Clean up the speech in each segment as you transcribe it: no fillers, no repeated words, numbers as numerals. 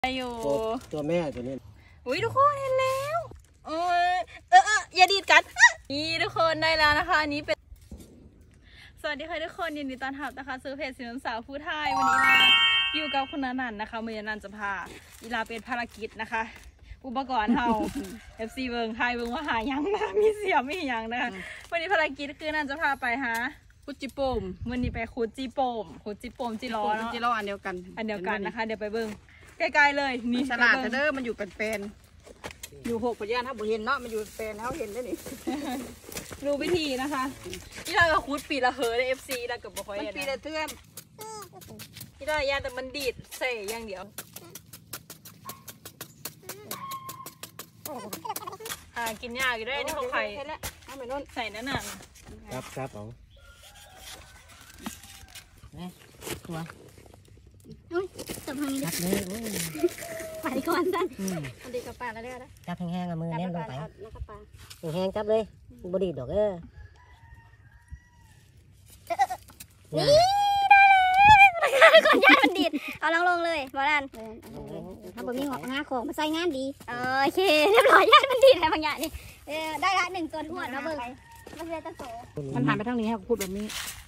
อยู่ตัวแม่ตัวนี้อุ้ยทุกคนเห็นแล้วโอ้ยอย่าดีดกันนี่ทุกคนได้แล้วนะคะอันนี้เป็นสวัสดีค่ะทุกคนยินดีต้อนรับนะคะซื้อเพจสินสาวผู้ไทยวันนี้นะอยู่กับคุณนันนะคะเมื่อนันจะพาอีลาเป็นภารกิจนะคะอุปกรณ์เฮา FC เบิงไทยเบิงว่าหายังนะมีเสียไม่ยังนะคะวันนี้ภารกิจคือนันจะพาไปหาคุดจิโปมวันนี้ไปคุดจีโปมจีรอเนาะจีรออันเดียวกันนะคะเดี๋ยวไปเบิงใกล้ๆเลยนี่ฉลาดเด้อมันอยู่เป็นอยู่หกปัญญาถ้าบุเห็นเนาะมันอยู่เป็นแล้วเห็นได้นี่รู้วิธีนะคะที่เราก็คุดปีละเหอใน FC แล้วกับบ่ค่อยเห็นปีละเทื่อที่เราย่าแต่มันดีดเสยอย่างเดียวกินยากอยู่ด้วยนี่ของใครใส่นั่นน่ะครับเอาตัวจับทางนี้เลยไปก่อนจ้ะอันดีกับปลาแล้วได้จับแห้งๆกับมือแน่นลงไปแห้งจับเลยบดีดอกนี่ได้เลยก่อนย่ามันดีดเอาลงเลยบอลันถ้าบ่มีงาของมาใส่งานดีโอเคเรียบร้อยย่ามันดีดอะไรบางอย่างนี่ได้ละ1ตัวทวดแล้วเบิ่งมันเลยตะโสมันหันไปทางนี้ให้พูดแบบนี้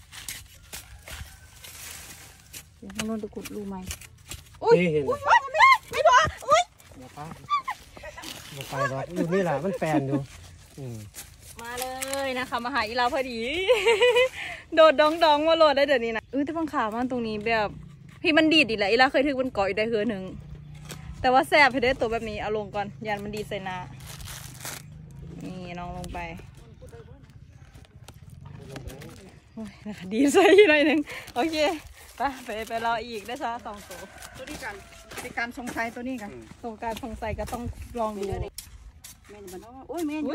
มันโดนตะกุดรูไหมอุ้ยไม่พออุ้ยมาไปรออยู่นี่แหละมันแฟนอยู่มาเลยนะคะมาหาอีลาพอดีโดดดองมาโหลดได้เดี๋ยวนี้นะแต่บังขามันตรงนี้แบบพี่มันดีดอีกแหละอีลาเคยถึงมันเกาะอยู่ได้เฮือหนึ่งแต่ว่าแซ่บให้ได้ตัวแบบนี้เอาลงก่อนยันมันดีใส่นานี่น้องลงไปนะคะดีใส่หน่อยหนึ่งโอเคไปรออีกได้ซะ2ตัวนี้กันในการสงสัยตัวนี้กันตรงการสงสัยก็ต้องลองดูแม่มันโอ้ยแม่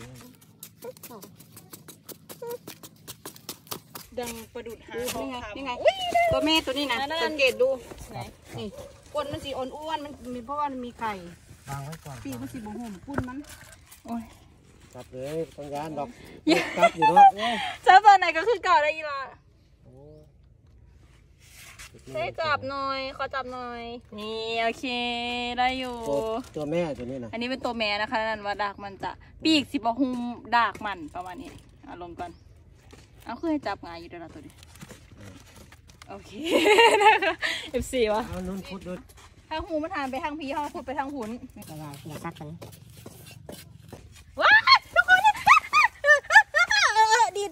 ดังประดุดหานี่ไงตัวแม่ตัวนี้นะสังเกตดูนี่ก้นมันสีอ้วนมันมีเพราะว่ามันมีไข่วางไว้ก่อนปีมันสีบุ้มปุ้นมันโอ้ยจับเลยต้องยานดอกจับอยู่เนาะจับตอนไหนก็คือเก่าได้ยีละได้จับหน่อยขอจับหน่อยนี่โอเคได้อยู่ตัวแม่ตัวนี้นะอันนี้เป็นตัวแม่นะคะนั่นว่าดากมันจะปีกสิบหุ้มดากมันประมาณนี้เอาลงก่อนเอาคือให้จับงายอยู่ด้วยนะตัวนี้โอเคนะคะ F4 วะเอานุ่นพุดด้วยทางหูมันทานไปทางพีห้องพุดไปทางหุนอย่าซักกันว้าทุกคนดี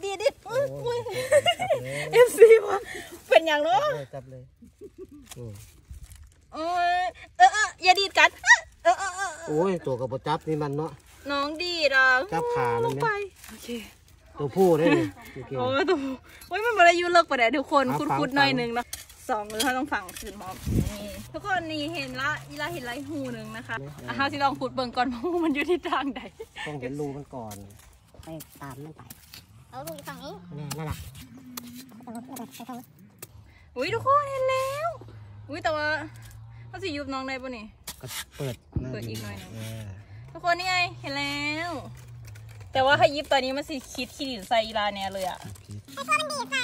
F4 วะเป็นอย่างเนาะจับเลยโอ้ยอย่าดีดกันโอ้ยตัวกับจับนี่มันเนาะน้องดีดอ่ะจับขามันเนี่ยโอเคตัวผู้ได้เลยโอ้ยตัวโอ้ยมันมาได้ยุ่เลิกไปแล้วทุกคนคุดหน่อยนึงนะ2หรือถ้าต้องฝังคืนพร้อมทุกคนนี่เห็นละอีลาเห็นไรหูหนึ่งนะคะถ้าที่ลองขุดเบิ่งก่อนว่ามันอยู่ที่ทางใดต้องเห็นรูมันก่อนไปตามมันไปเอาลูกฝั่งนี้นั่นแหละอุ้ยทุกคนเห็นแล้วอุ้ยแต่ว่าเขาสิยุบน้องได้ปะนี่ก็เปิดอีกหน่อยทุกคนนี่ไงเห็นแล้วแต่ว่าถ้ายิบตอนนี้มันสิคิดขี้ดินใส่อีลาเนี่ยเลยอ่ะไอ้ตัวมันดีใส่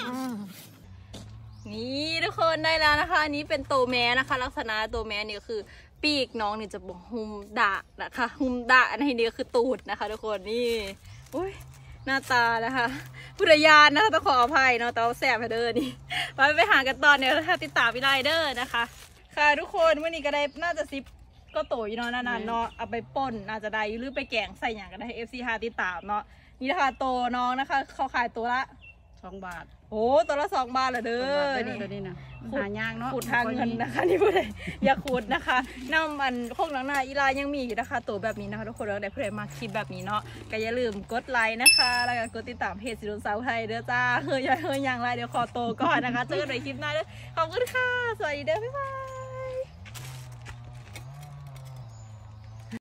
นี่ทุกคนได้แล้วนะคะอันนี้เป็นตัวแม่นะคะลักษณะตัวแม่นี่คือปีกน้องนี่จะหุ้มดะนะคะหุ้มดะอันนี้คือตูดนะคะทุกคนนี่อุ้ยหน้าตานะคะพุทธญาณนะคะต้องขออภัยเนาะแต่ว่าแสบเด้อนี่ไปหากันตอนเนี่ยถ้าติดตามวิไลเดอร์นะคะค่ะทุกคนวันนี้ก็ได้น่าจะ10ก็โตอยู่เนาะนานๆเนาะเอาไปป่นน่าจะได้หรือไปแกงใส่อย่างกันได้ FC หาติดตามเนาะนี่นะคะโตน้องนะคะเขาขายตัวละ 2 บาทโอ้ตัวละ2 บาทเหรอเด้อนี่นะหายากเนาะขุดทางเงินนะคะนี่พูดเลยอย่าขุดนะคะน้ำมันโคกหนังนาอีลายังมีอยู่นะคะตัวแบบนี้นะคะทุกคนเราได้เพื่อมาคลิปแบบนี้เนาะก็อย่าลืมกดไลค์นะคะแล้วก็กดติดตามเพจสิรุนสาวไทยเด้อจ้าเฮ้ยอย่างไรเดี๋ยวขอโตก่อนนะคะเจอกันในคลิปหน้าเด้อขอบคุณค่ะสวัสดีเด้อบ๊ายบาย